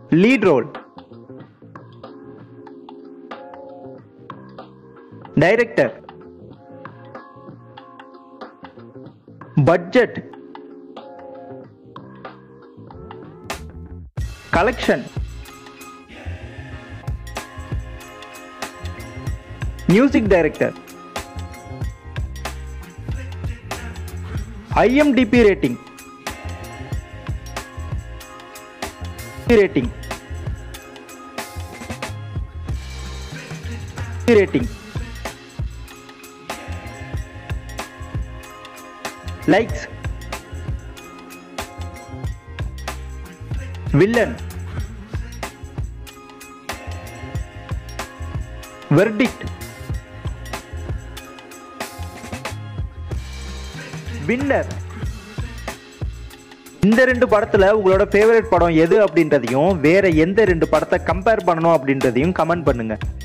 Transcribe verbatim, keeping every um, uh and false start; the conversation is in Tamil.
lead role, director, budget, collection, music director, I M D B rating, rating, rating, likes, villain, verdict, winner. இந்த ரெண்டு படத்துல உங்களோட ஃபேவரட் படம் எது அப்படின்றதையும் வேற எந்த ரெண்டு படத்தை கம்பேர் பண்ணணும் அப்படின்றதையும் கமெண்ட் பண்ணுங்க.